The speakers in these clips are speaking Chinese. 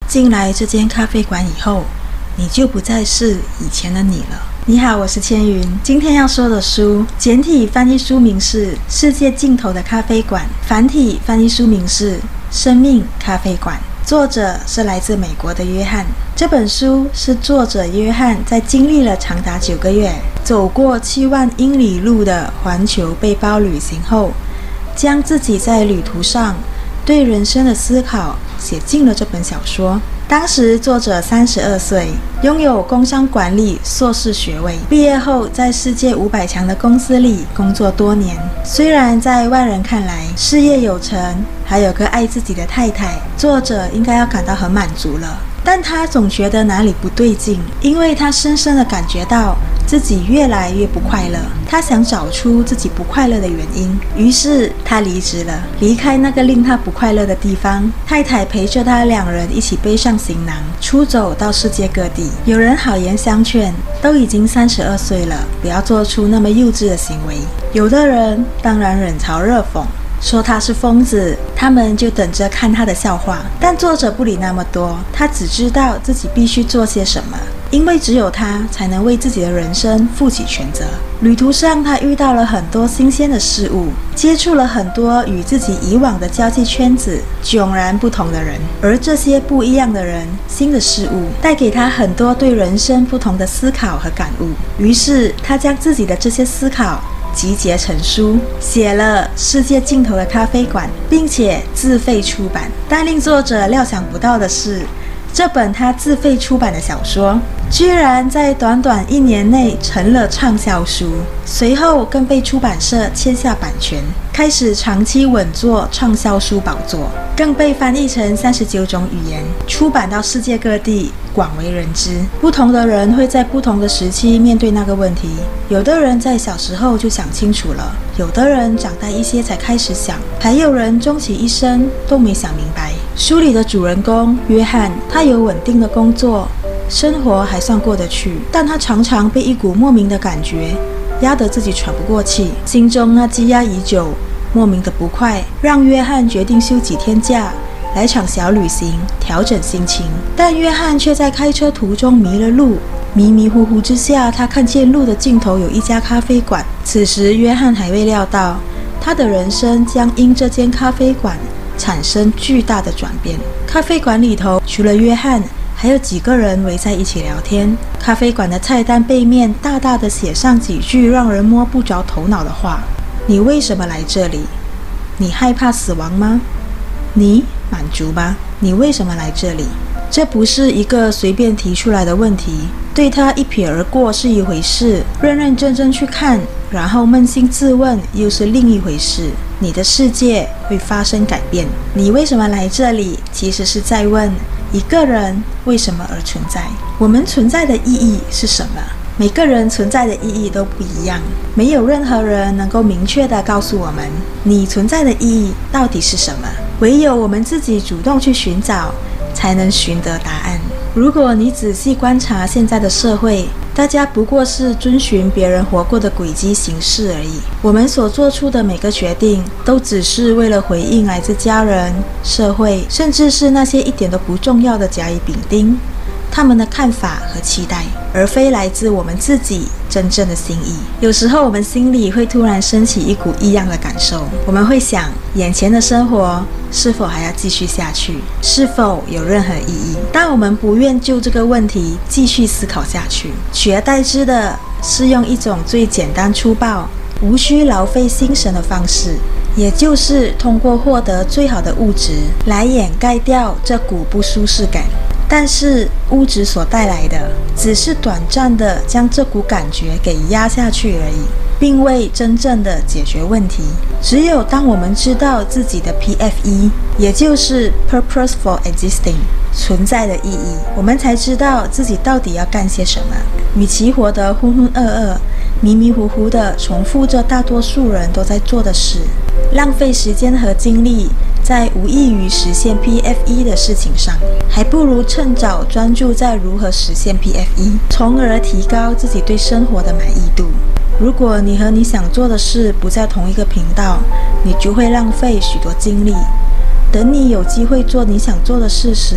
进来这间咖啡馆以后，你就不再是以前的你了。你好，我是千云。今天要说的书，简体翻译书名是《世界尽头的咖啡馆》，繁体翻译书名是《生命咖啡馆》。作者是来自美国的约翰。这本书是作者约翰在经历了长达9个月、走过7万英里路的环球背包旅行后，将自己在旅途上对人生的思考写进了这本小说。当时作者32岁，拥有工商管理硕士学位，毕业后在世界500强的公司里工作多年。虽然在外人看来事业有成，还有个爱自己的太太，作者应该要感到很满足了，但他总觉得哪里不对劲，因为他深深地感觉到自己越来越不快乐。他想找出自己不快乐的原因，于是他离职了，离开那个令他不快乐的地方。太太陪着他，2人一起背上行囊，出走到世界各地。有人好言相劝，都已经32岁了，不要做出那么幼稚的行为。有的人当然冷嘲热讽，说他是疯子，他们就等着看他的笑话。但作者不理那么多，他只知道自己必须做些什么，因为只有他才能为自己的人生负起全责。旅途上，他遇到了很多新鲜的事物，接触了很多与自己以往的交际圈子迥然不同的人，而这些不一样的人、新的事物带给他很多对人生不同的思考和感悟。于是他将自己的这些思考集结成书，写了《世界尽头的咖啡馆》，并且自费出版。但令作者料想不到的是，这本他自费出版的小说居然在短短1年内成了畅销书，随后更被出版社签下版权，开始长期稳坐畅销书宝座，更被翻译成39种语言，出版到世界各地，广为人知。不同的人会在不同的时期面对那个问题，有的人在小时候就想清楚了，有的人长大一些才开始想，还有人终其一生都没想明白。书里的主人公约翰，他有稳定的工作，生活还算过得去，但他常常被一股莫名的感觉压得自己喘不过气，心中那积压已久莫名的不快，让约翰决定休几天假，来场小旅行，调整心情。但约翰却在开车途中迷了路，迷迷糊糊之下，他看见路的尽头有一家咖啡馆。此时约翰还未料到，他的人生将因这间咖啡馆产生巨大的转变。咖啡馆里头除了约翰，还有几个人围在一起聊天。咖啡馆的菜单背面大大的写上几句让人摸不着头脑的话：你为什么来这里？你害怕死亡吗？你满足吗？你为什么来这里？这不是一个随便提出来的问题，对他一瞥而过是一回事，认认真真去看，然后扪心自问又是另一回事。你的世界会发生改变。你为什么来这里？其实是在问一个人为什么而存在。我们存在的意义是什么？每个人存在的意义都不一样，没有任何人能够明确地告诉我们你存在的意义到底是什么。唯有我们自己主动去寻找，才能寻得答案。如果你仔细观察现在的社会，大家不过是遵循别人活过的轨迹行事而已。我们所做出的每个决定，都只是为了回应来自家人、社会，甚至是那些一点都不重要的甲乙丙丁他们的看法和期待，而非来自我们自己真正的心意。有时候我们心里会突然升起一股异样的感受，我们会想，眼前的生活是否还要继续下去？是否有任何意义？但我们不愿就这个问题继续思考下去，取而代之的是用一种最简单粗暴、无需劳费心神的方式，也就是通过获得最好的物质来掩盖掉这股不舒适感。但是物质所带来的只是短暂的将这股感觉给压下去而已，并未真正的解决问题。只有当我们知道自己的 PFE， 也就是 Purpose for Existing， 存在的意义，我们才知道自己到底要干些什么。与其活得浑浑噩噩、迷迷糊糊的重复着大多数人都在做的事，浪费时间和精力在无异于实现 PFE 的事情上，还不如趁早专注在如何实现 PFE， 从而提高自己对生活的满意度。如果你和你想做的事不在同一个频道，你就会浪费许多精力。等你有机会做你想做的事时，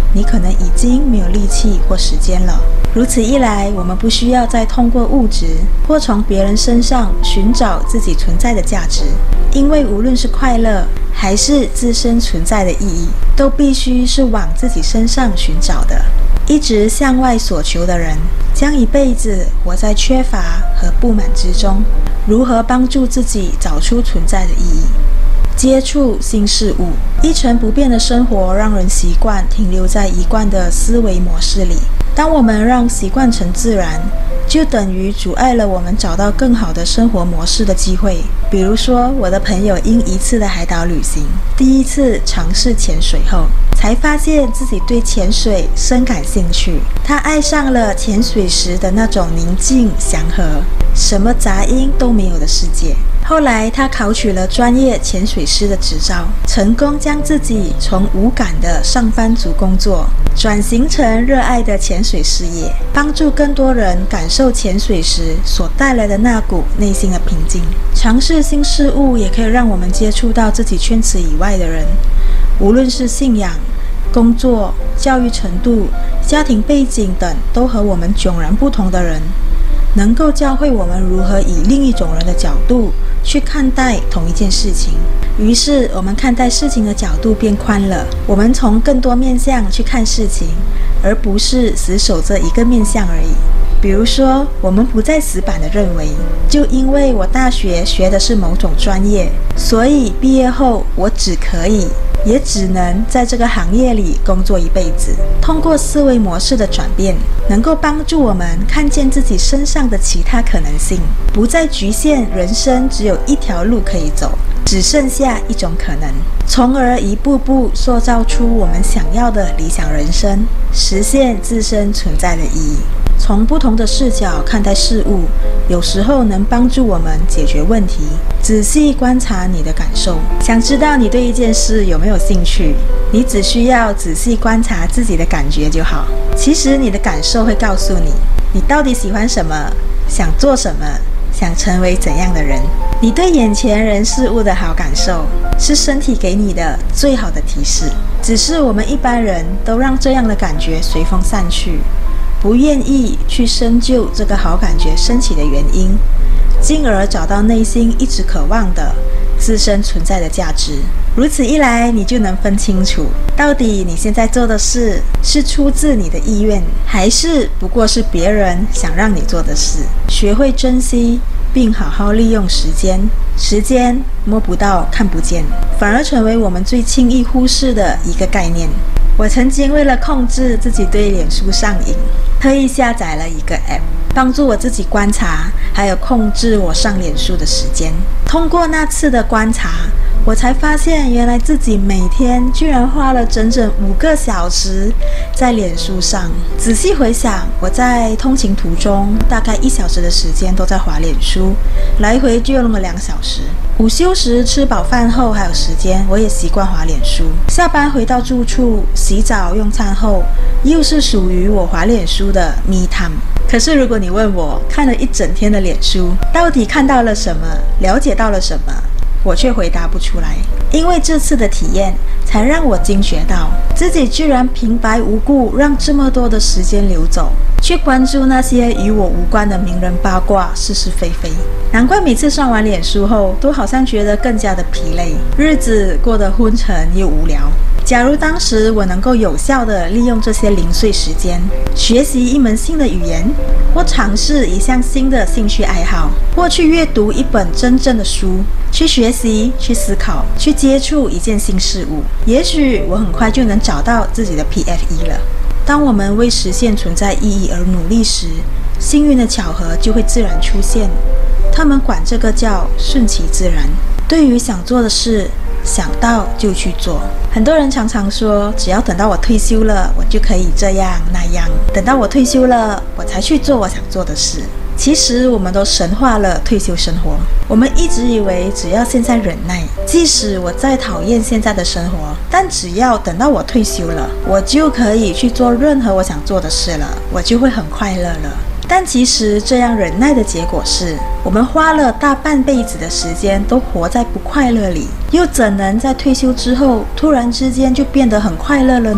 你可能已经没有力气或时间了。如此一来，我们不需要再通过物质或从别人身上寻找自己存在的价值，因为无论是快乐还是自身存在的意义，都必须是往自己身上寻找的。一直向外所求的人，将一辈子活在缺乏和不满之中。如何帮助自己找出存在的意义？接触新事物。一成不变的生活让人习惯停留在一贯的思维模式里。当我们让习惯成自然，就等于阻碍了我们找到更好的生活模式的机会。比如说，我的朋友因一次的海岛旅行，第一次尝试潜水后，才发现自己对潜水深感兴趣。他爱上了潜水时的那种宁静祥和，什么杂音都没有的世界。后来他考取了专业潜水师的执照，成功将自己从无感的上班族工作转型成热爱的潜水事业，帮助更多人感受潜水时所带来的那股内心的平静。尝试新事物也可以让我们接触到自己圈子以外的人，无论是信仰、工作、教育程度、家庭背景等，都和我们迥然不同的人，能够教会我们如何以另一种人的角度去看待同一件事情。于是我们看待事情的角度变宽了，我们从更多面向去看事情，而不是死守着一个面向而已。比如说，我们不再死板地认为，就因为我大学学的是某种专业，所以毕业后我只可以也只能在这个行业里工作一辈子。通过思维模式的转变，能够帮助我们看见自己身上的其他可能性，不再局限人生只有一条路可以走，只剩下一种可能，从而一步步塑造出我们想要的理想人生，实现自身存在的意义。从不同的视角看待事物，有时候能帮助我们解决问题。仔细观察你的感受，想知道你对一件事有没有兴趣，你只需要仔细观察自己的感觉就好。其实你的感受会告诉你，你到底喜欢什么，想做什么，想成为怎样的人。你对眼前人事物的好感受，是身体给你的最好的提示。只是我们一般人都让这样的感觉随风散去，不愿意去深究这个好感觉升起的原因，进而找到内心一直渴望的自身存在的价值。如此一来，你就能分清楚，到底你现在做的事是出自你的意愿，还是不过是别人想让你做的事。学会珍惜并好好利用时间，时间摸不到看不见，反而成为我们最轻易忽视的一个概念。我曾经为了控制自己对脸书上瘾，特意下载了一个 app， 帮助我自己观察还有控制我上脸书的时间。通过那次的观察，我才发现原来自己每天居然花了整整5个小时在脸书上。仔细回想，我在通勤途中大概1小时的时间都在滑脸书，来回就用了2小时。午休时吃饱饭后还有时间，我也习惯滑脸书。下班回到住处洗澡用餐后，又是属于我滑脸书的 me time。可是如果你问我看了一整天的脸书到底看到了什么，了解到了什么，我却回答不出来。因为这次的体验才让我惊觉到自己居然平白无故让这么多的时间流走，去关注那些与我无关的名人八卦是是非非。难怪每次上完脸书后都好像觉得更加的疲累，日子过得昏沉又无聊。假如当时我能够有效地利用这些零碎时间，学习一门新的语言，或尝试一项新的兴趣爱好，或去阅读一本真正的书，去学习，去思考，去接触一件新事物，也许我很快就能找到自己的 PFE 了。当我们为实现存在意义而努力时，幸运的巧合就会自然出现。他们管这个叫顺其自然。对于想做的事，想到就去做。很多人常常说，只要等到我退休了，我就可以这样那样，等到我退休了，我才去做我想做的事。其实我们都神化了退休生活。我们一直以为只要现在忍耐，即使我再讨厌现在的生活，但只要等到我退休了，我就可以去做任何我想做的事了，我就会很快乐了。但其实这样忍耐的结果是，我们花了大半辈子的时间都活在不快乐里，又怎能在退休之后突然之间就变得很快乐了呢？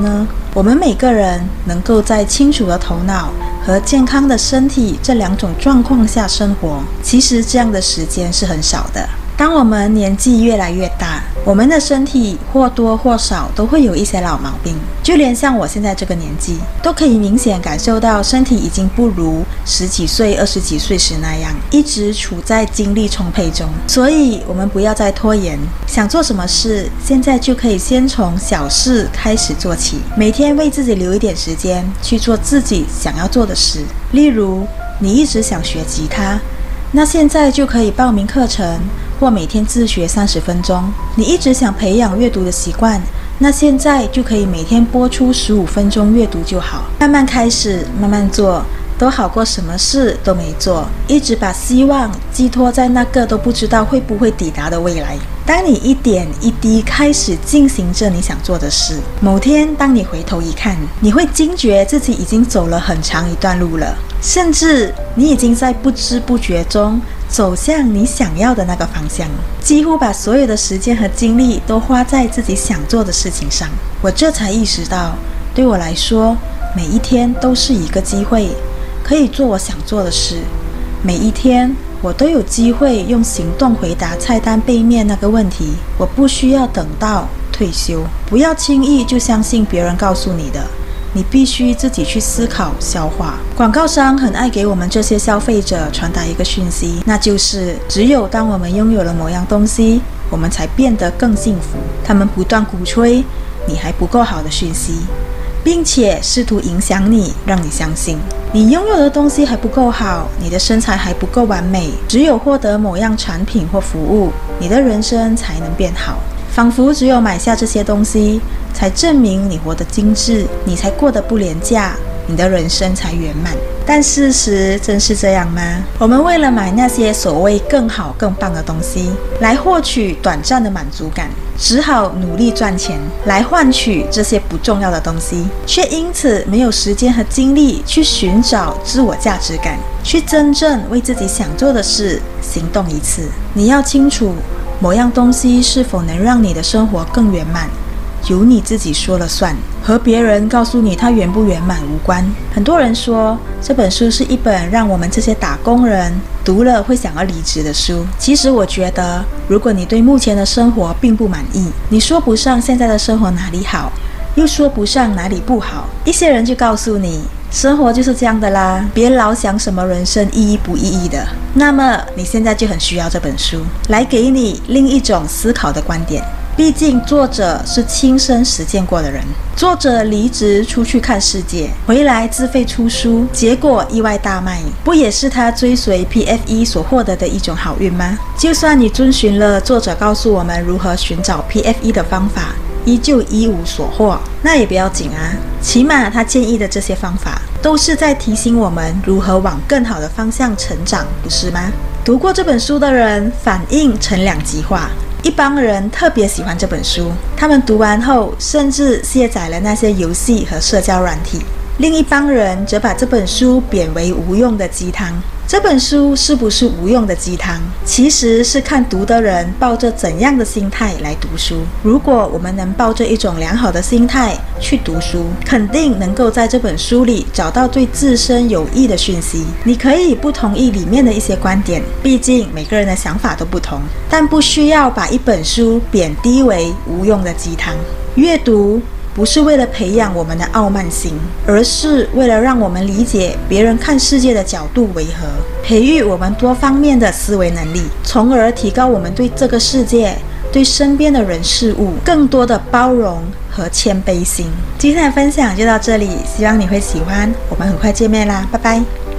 我们每个人能够在清楚的头脑和健康的身体这两种状况下生活，其实这样的时间是很少的。当我们年纪越来越大，我们的身体或多或少都会有一些老毛病，就连像我现在这个年纪，都可以明显感受到身体已经不如10几岁、20几岁时那样，一直处在精力充沛中。所以我们不要再拖延，想做什么事，现在就可以先从小事开始做起，每天为自己留一点时间去做自己想要做的事。例如，你一直想学吉他，那现在就可以报名课程，或每天自学30分钟。你一直想培养阅读的习惯，那现在就可以每天播出15分钟阅读就好。慢慢开始，慢慢做，都好过什么事都没做，一直把希望寄托在那个都不知道会不会抵达的未来。当你一点一滴开始进行着你想做的事，某天当你回头一看，你会惊觉自己已经走了很长一段路了，甚至你已经在不知不觉中走向你想要的那个方向，几乎把所有的时间和精力都花在自己想做的事情上。我这才意识到，对我来说，每一天都是一个机会，可以做我想做的事。每一天我都有机会用行动回答菜单背面那个问题。我不需要等到退休，不要轻易就相信别人告诉你的，你必须自己去思考消化。广告商很爱给我们这些消费者传达一个讯息，那就是只有当我们拥有了某样东西，我们才变得更幸福。他们不断鼓吹你还不够好的讯息，并且试图影响你，让你相信你拥有的东西还不够好，你的身材还不够完美，只有获得某样产品或服务，你的人生才能变好。仿佛只有买下这些东西，才证明你活得精致，你才过得不廉价，你的人生才圆满。但事实真是这样吗？我们为了买那些所谓更好更棒的东西，来获取短暂的满足感，只好努力赚钱来换取这些不重要的东西，却因此没有时间和精力去寻找自我价值感，去真正为自己想做的事行动一次。你要清楚，某样东西是否能让你的生活更圆满，由你自己说了算，和别人告诉你它圆不圆满无关。很多人说这本书是一本让我们这些打工人读了会想要离职的书。其实我觉得，如果你对目前的生活并不满意，你说不上现在的生活哪里好，又说不上哪里不好，一些人就告诉你生活就是这样的啦，别老想什么人生意义不意义的。那么你现在就很需要这本书，来给你另一种思考的观点。毕竟作者是亲身实践过的人，作者离职出去看世界，回来自费出书，结果意外大卖，不也是他追随 PFE 所获得的一种好运吗？就算你遵循了作者告诉我们如何寻找 PFE 的方法，依旧一无所获，那也不要紧啊，起码他建议的这些方法都是在提醒我们如何往更好的方向成长，不是吗？读过这本书的人反应呈两极化，一帮人特别喜欢这本书，他们读完后甚至卸载了那些游戏和社交软体。另一帮人则把这本书贬为无用的鸡汤。这本书是不是无用的鸡汤，其实是看读的人抱着怎样的心态来读书。如果我们能抱着一种良好的心态去读书，肯定能够在这本书里找到对自身有益的讯息。你可以不同意里面的一些观点，毕竟每个人的想法都不同，但不需要把一本书贬低为无用的鸡汤。阅读不是为了培养我们的傲慢心，而是为了让我们理解别人看世界的角度为何，培育我们多方面的思维能力，从而提高我们对这个世界、对身边的人事物更多的包容和谦卑心。今天的分享就到这里，希望你会喜欢，我们很快见面啦，拜拜。